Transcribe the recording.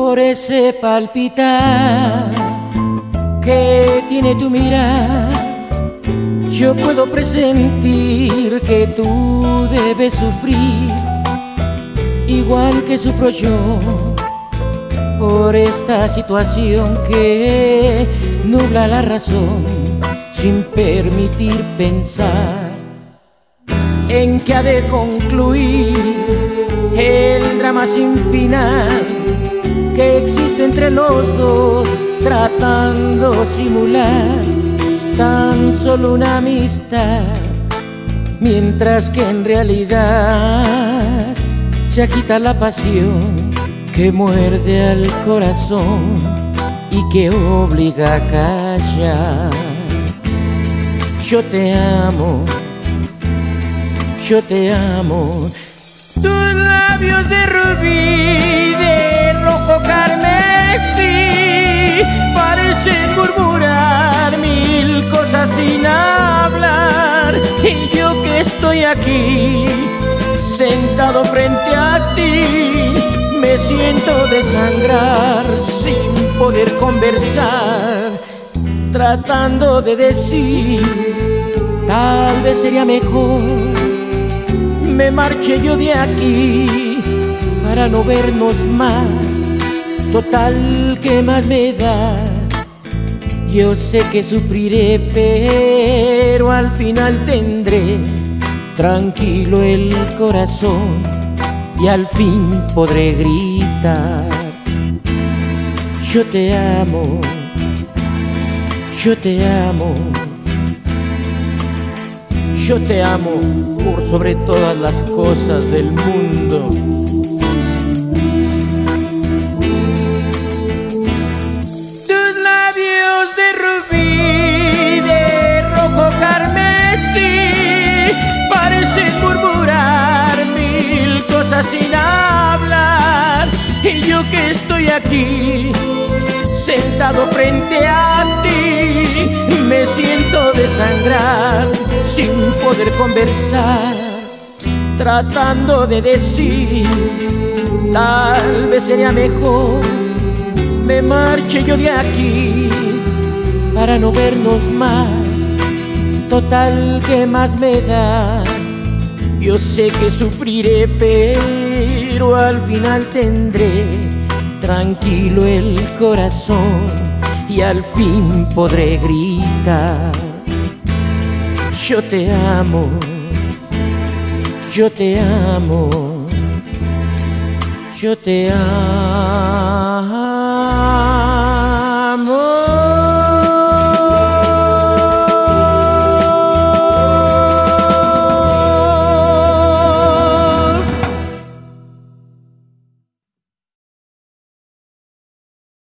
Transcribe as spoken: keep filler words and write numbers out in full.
por ese palpitar que tiene tu mirar. Yo puedo presentir que tú debes sufrir, igual que sufro yo, por esta situación que nubla la razón sin permitir pensar en que ha de concluir el drama sin final que existe entre los dos, tratando simular tan solo una amistad, mientras que en realidad se agita la pasión que muerde al corazón y que obliga a callar. Yo te amo, yo te amo. Tus labios de rubí, de rojo carmesí, parecen murmurar mil cosas sin hablar. Y yo que estoy aquí, sentado frente a ti, me siento desangrar sin poder conversar, tratando de decir, tal vez sería mejor me marche yo de aquí para no vernos más. Total, ¿qué más me da? Yo sé que sufriré, pero al final tendré tranquilo el corazón y al fin podré gritar: yo te amo, yo te amo, yo te amo por sobre todas las cosas del mundo. Tus labios de rubí, de rojo carmesí, parecen murmurar mil cosas sin hablar. Y yo que estoy aquí, sentado frente a ti, me siento desangrar sin poder conversar, tratando de decir, tal vez sería mejor me marche yo de aquí para no vernos más. Total, ¿qué más me da? Yo sé que sufriré, pero al final tendré tranquilo el corazón y al fin podré gritar: yo te amo, yo te amo, yo te amo.